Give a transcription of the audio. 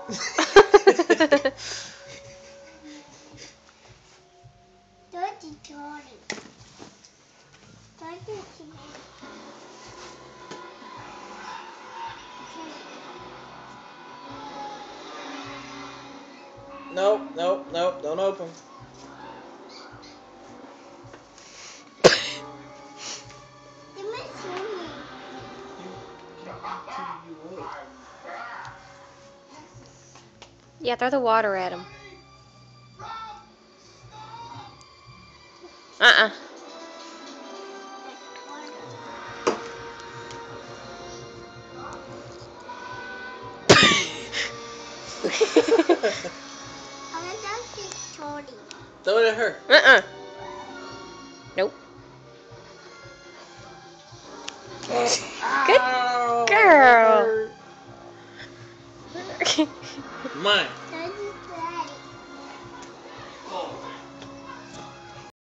Nope, nope, nope, don't open. Yeah, throw the water at him. Uh-uh. Throw it at her. Uh-uh. Nope. Good girl. Mine.